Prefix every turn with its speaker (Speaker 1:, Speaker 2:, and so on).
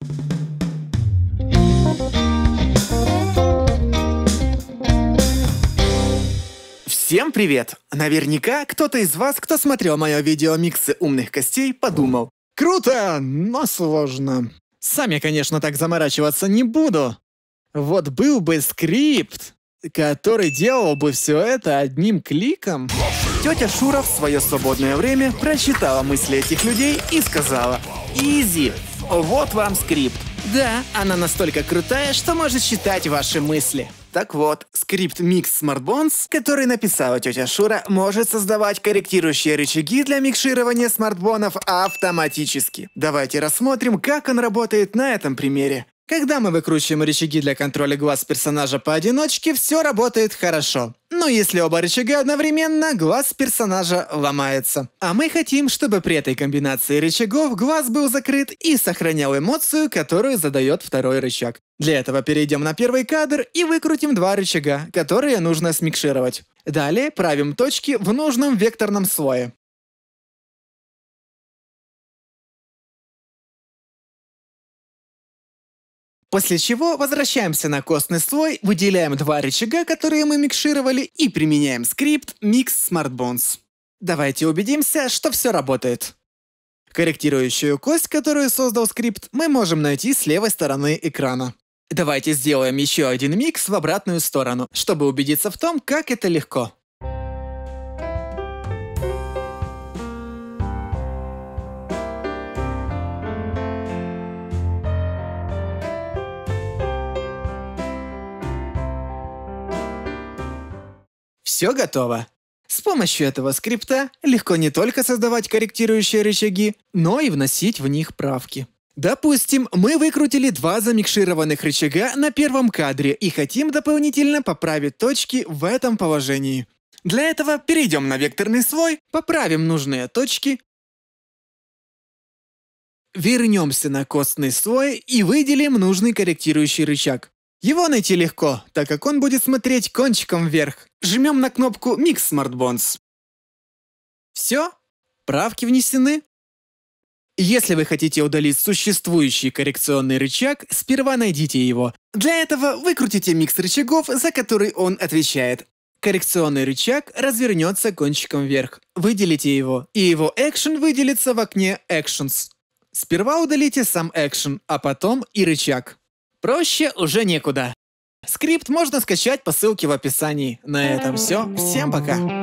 Speaker 1: Всем привет! Наверняка кто-то из вас, кто смотрел мое видео «Миксы умных костей», подумал: круто, но сложно. Сам я, конечно, так заморачиваться не буду. Вот был бы скрипт, который делал бы все это одним кликом. Тетя Шура в свое свободное время прочитала мысли этих людей и сказала: «Изи, вот вам скрипт». Да, она настолько крутая, что может читать ваши мысли. Так вот, скрипт Mix Smart Bonds, который написала тетя Шура, может создавать корректирующие рычаги для микширования смартбонов автоматически. Давайте рассмотрим, как он работает на этом примере. Когда мы выкручиваем рычаги для контроля глаз персонажа поодиночке, все работает хорошо. Но если оба рычага одновременно, глаз персонажа ломается. А мы хотим, чтобы при этой комбинации рычагов глаз был закрыт и сохранял эмоцию, которую задает второй рычаг. Для этого перейдем на первый кадр и выкрутим два рычага, которые нужно смикшировать. Далее правим точки в нужном векторном слое. После чего возвращаемся на костный слой, выделяем два рычага, которые мы микшировали, и применяем скрипт Mix Smart Bonds. Давайте убедимся, что все работает. Корректирующую кость, которую создал скрипт, мы можем найти с левой стороны экрана. Давайте сделаем еще один микс в обратную сторону, чтобы убедиться в том, как это легко. Все готово. С помощью этого скрипта легко не только создавать корректирующие рычаги, но и вносить в них правки. Допустим, мы выкрутили два замикшированных рычага на первом кадре и хотим дополнительно поправить точки в этом положении. Для этого перейдем на векторный слой, поправим нужные точки, вернемся на костный слой и выделим нужный корректирующий рычаг. Его найти легко, так как он будет смотреть кончиком вверх. Жмем на кнопку Mix Smart Bonds. Все, правки внесены. Если вы хотите удалить существующий коррекционный рычаг, сперва найдите его. Для этого выкрутите микс рычагов, за который он отвечает. Коррекционный рычаг развернется кончиком вверх. Выделите его, и его экшен выделится в окне Actions. Сперва удалите сам экшен, а потом и рычаг. Проще уже некуда. Скрипт можно скачать по ссылке в описании. На этом все. Всем пока.